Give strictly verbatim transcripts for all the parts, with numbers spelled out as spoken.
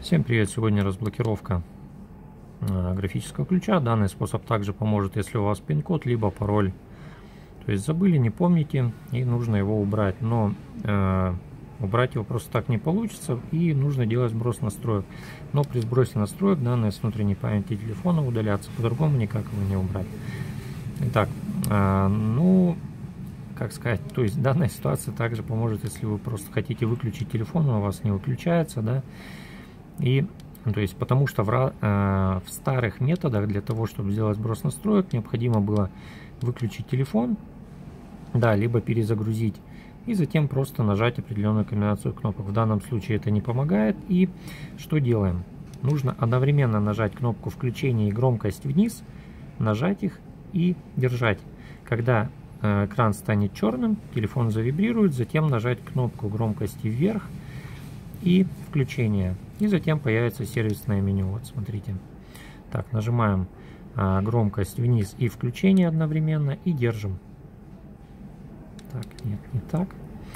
Всем привет! Сегодня разблокировка э, графического ключа. Данный способ также поможет, если у вас пин-код либо пароль. То есть забыли, не помните и нужно его убрать. Но э, убрать его просто так не получится и нужно делать сброс настроек. Но при сбросе настроек данные с внутренней памяти телефона удалятся. По-другому никак его не убрать. Итак, э, ну... как сказать, то есть данная ситуация также поможет, если вы просто хотите выключить телефон, но у вас не выключается, да, и, то есть, потому что в, э, в старых методах для того, чтобы сделать сброс настроек, необходимо было выключить телефон, да, либо перезагрузить, и затем просто нажать определенную комбинацию кнопок. В данном случае это не помогает, и что делаем? Нужно одновременно нажать кнопку включения и громкость вниз, нажать их и держать. Когда экран станет черным, телефон завибрирует, затем нажать кнопку громкости вверх и включение. И затем появится сервисное меню. Вот смотрите. Так, нажимаем а, громкость вниз и включение одновременно и держим. Так, нет, не так.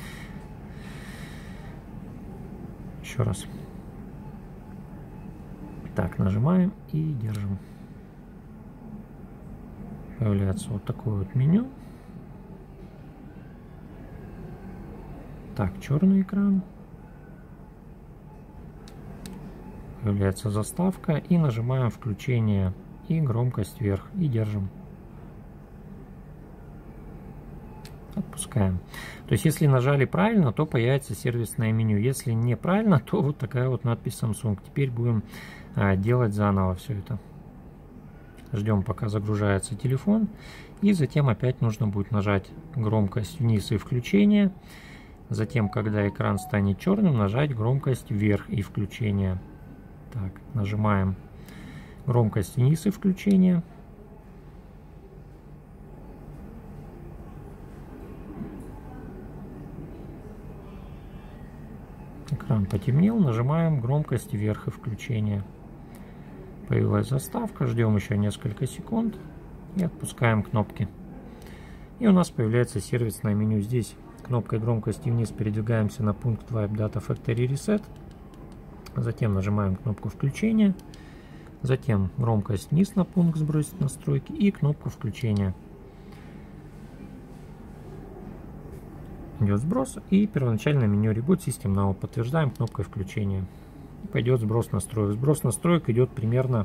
Еще раз. Так, нажимаем и держим. Появляется вот такое вот меню. Так, черный экран. Появляется заставка и нажимаем включение и громкость вверх и держим. Отпускаем. То есть если нажали правильно, то появится сервисное меню. Если неправильно, то вот такая вот надпись Samsung. Теперь будем а, делать заново все это. Ждем, пока загружается телефон. И затем опять нужно будет нажать громкость вниз и включение. Затем, когда экран станет черным, нажать громкость вверх и включение. Так, нажимаем громкость вниз и включение. Экран потемнел, нажимаем громкость вверх и включение. Появилась заставка, ждем еще несколько секунд и отпускаем кнопки. И у нас появляется сервисное меню. Здесь кнопкой громкости вниз передвигаемся на пункт Wipe Data Factory Reset. Затем нажимаем кнопку включения. Затем громкость вниз на пункт сбросить настройки и кнопку включения. Идет сброс и первоначальное меню Reboot System Now. Подтверждаем кнопкой включения. И пойдет сброс настроек. Сброс настроек идет примерно,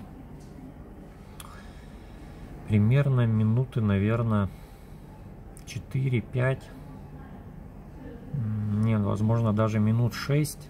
примерно минуты, наверное, четыре-пять. Нет, возможно, даже минут шесть.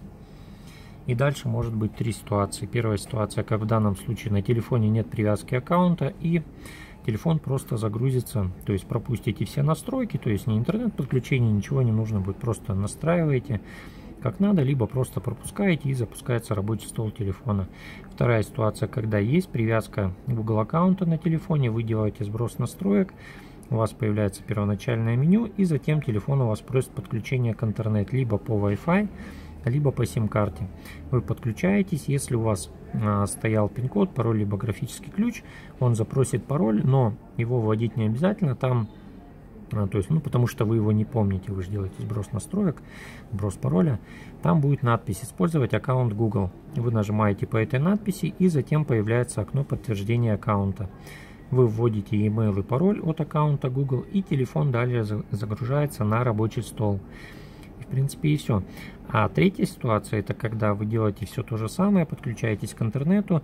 И дальше может быть три ситуации. Первая ситуация, как в данном случае, на телефоне нет привязки аккаунта, и телефон просто загрузится. То есть пропустите все настройки, то есть не интернет-подключение, ничего не нужно будет. Просто настраиваете как надо, либо просто пропускаете и запускается рабочий стол телефона. Вторая ситуация, когда есть привязка Google аккаунта на телефоне, вы делаете сброс настроек, у вас появляется первоначальное меню, и затем телефон у вас просит подключение к интернету либо по Wi-Fi, либо по сим-карте. Вы подключаетесь, если у вас а, стоял пин-код, пароль, либо графический ключ, он запросит пароль, но его вводить не обязательно, там, а, то есть, ну, потому что вы его не помните, вы же делаете сброс настроек, сброс пароля, там будет надпись «Использовать аккаунт Google». Вы нажимаете по этой надписи, и затем появляется окно подтверждения аккаунта. Вы вводите e-mail и пароль от аккаунта Google, и телефон далее загружается на рабочий стол. И, в принципе, и все. А третья ситуация, это когда вы делаете все то же самое, подключаетесь к интернету,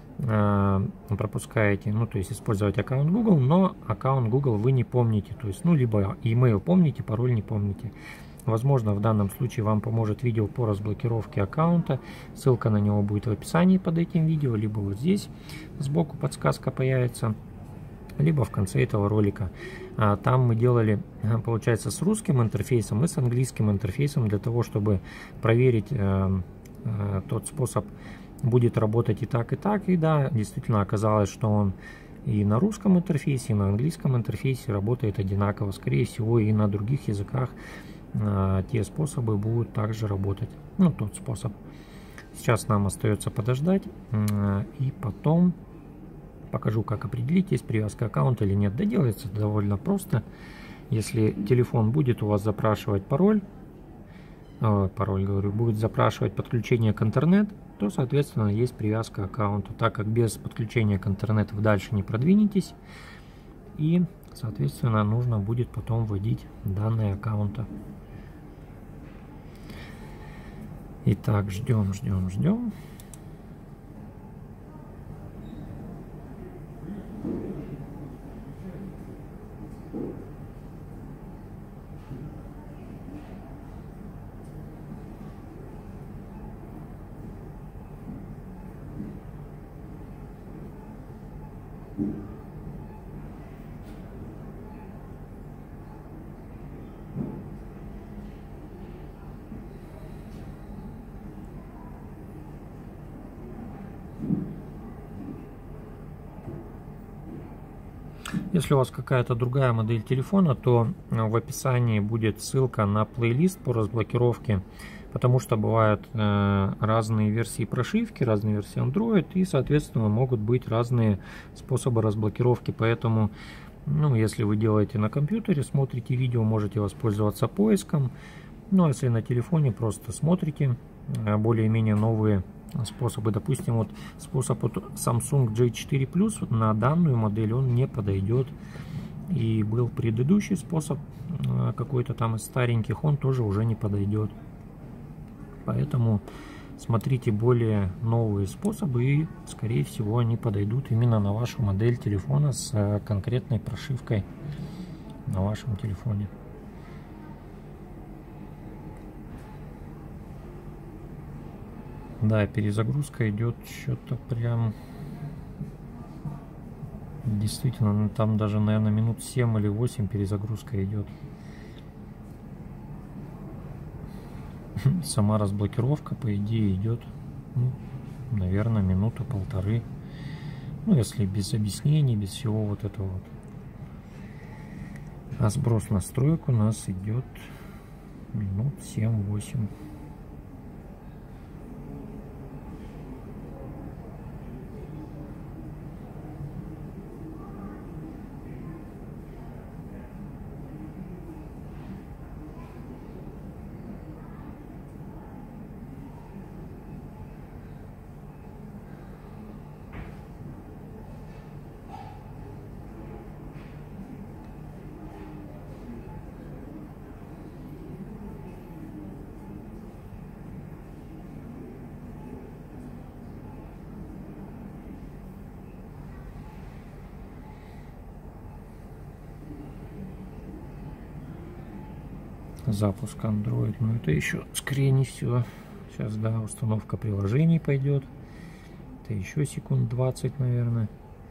э, пропускаете, ну, то есть использовать аккаунт Google, но аккаунт Google вы не помните. То есть, ну, либо e-mail помните, пароль не помните. Возможно, в данном случае вам поможет видео по разблокировке аккаунта. Ссылка на него будет в описании под этим видео, либо вот здесь сбоку подсказка появится, либо в конце этого ролика. Там мы делали, получается, с русским интерфейсом и с английским интерфейсом для того, чтобы проверить э, э, тот способ, будет работать и так, и так. И да, действительно оказалось, что он и на русском интерфейсе, и на английском интерфейсе работает одинаково. Скорее всего, и на других языках э, те способы будут также работать. Ну, тот способ. Сейчас нам остается подождать, э, и потом покажу, как определить, есть привязка аккаунта или нет. Да делается довольно просто. Если телефон будет у вас запрашивать пароль, э, пароль, говорю, будет запрашивать подключение к интернету, то, соответственно, есть привязка аккаунта, так как без подключения к интернету вы дальше не продвинетесь, и, соответственно, нужно будет потом вводить данные аккаунта. Итак, ждем, ждем, ждем. Если у вас какая-то другая модель телефона, то в описании будет ссылка на плейлист по разблокировке, потому что бывают э, разные версии прошивки, разные версии Android, и, соответственно, могут быть разные способы разблокировки. Поэтому, ну, если вы делаете на компьютере, смотрите видео, можете воспользоваться поиском. Ну, а если на телефоне, просто смотрите э, более-менее новые способы. Допустим, вот способ от Samsung джей четыре плюс на данную модель он не подойдет. И был предыдущий способ, какой-то там из стареньких, он тоже уже не подойдет. Поэтому смотрите более новые способы, и, скорее всего, они подойдут именно на вашу модель телефона с конкретной прошивкой на вашем телефоне. Да, перезагрузка идет что-то прям... Действительно, ну, там даже, наверное, минут семь или восемь перезагрузка идет. Сама разблокировка, по идее, идет, ну, наверное, минуту-полторы. Ну, если без объяснений, без всего вот этого вот. А сброс настроек у нас идет минут семь-восемь. Запуск Android, но это еще скорее не все. Сейчас, да, установка приложений пойдет. Это еще секунд двадцать, наверное.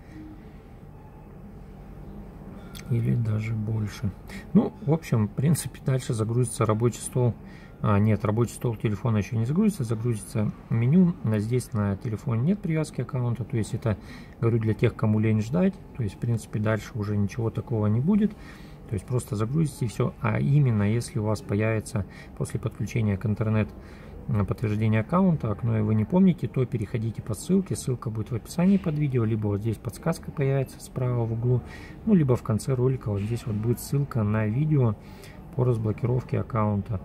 Или даже больше. Ну, в общем, в принципе, дальше загрузится рабочий стол. А, нет, рабочий стол телефона еще не загрузится. Загрузится меню. Здесь на телефоне нет привязки аккаунта. То есть это, говорю, для тех, кому лень ждать. То есть, в принципе, дальше уже ничего такого не будет. То есть просто загрузите и все. А именно, если у вас появится после подключения к интернет подтверждение аккаунта, окно и вы не помните, то переходите по ссылке. Ссылка будет в описании под видео, либо вот здесь подсказка появится справа в углу, ну либо в конце ролика вот здесь вот будет ссылка на видео по разблокировке аккаунта.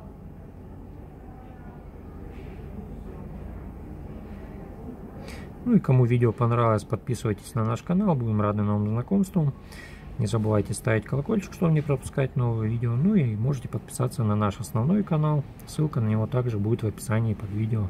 Ну и кому видео понравилось, подписывайтесь на наш канал, будем рады новым знакомствам. Не забывайте ставить колокольчик, чтобы не пропускать новые видео. Ну и можете подписаться на наш основной канал. Ссылка на него также будет в описании под видео.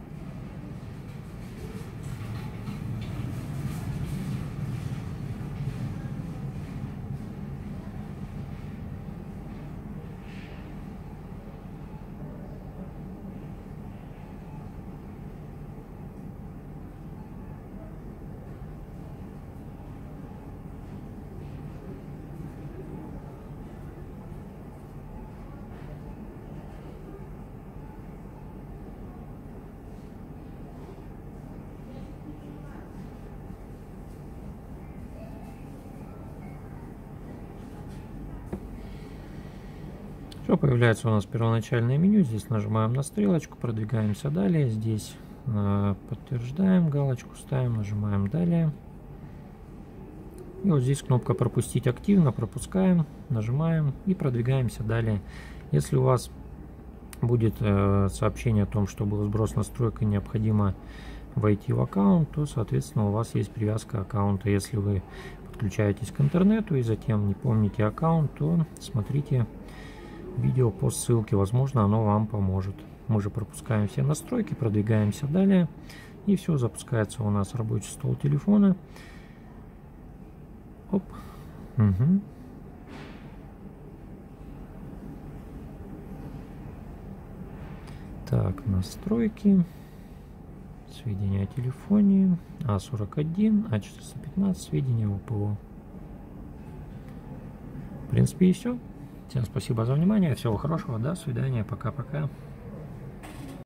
Все, появляется у нас первоначальное меню. Здесь нажимаем на стрелочку, продвигаемся далее. Здесь э, подтверждаем, галочку ставим, нажимаем далее. И вот здесь кнопка пропустить активно, пропускаем, нажимаем и продвигаемся далее. Если у вас будет э, сообщение о том, что был сброс настройка, необходимо войти в аккаунт, то, соответственно, у вас есть привязка аккаунта. Если вы подключаетесь к интернету и затем не помните аккаунт, то смотрите видео по ссылке, возможно, оно вам поможет. Мы же пропускаем все настройки, продвигаемся далее, и все, запускается у нас рабочий стол телефона. Оп. Угу. Так, настройки, сведения о телефоне, А сорок один, А четыреста пятнадцать, сведения о ПО. В принципе, и все. Всем спасибо за внимание, всего хорошего, до свидания, пока-пока.